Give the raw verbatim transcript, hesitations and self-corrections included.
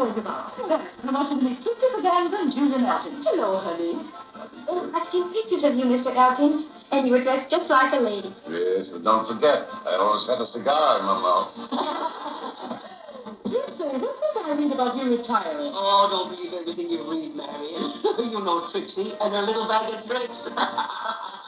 talk about? Well, I wanted to meet Trixie, Friganza, and Julian Eltinge. Hello, honey. Oh, I've seen pictures of you, Mister Eltinge, and you were dressed just like a lady. Yes, but don't forget, I always had a cigar in my mouth. Trixie, what's this I read about you retiring? Oh, don't believe everything you read, Marion. You know Trixie and her little bag of tricks.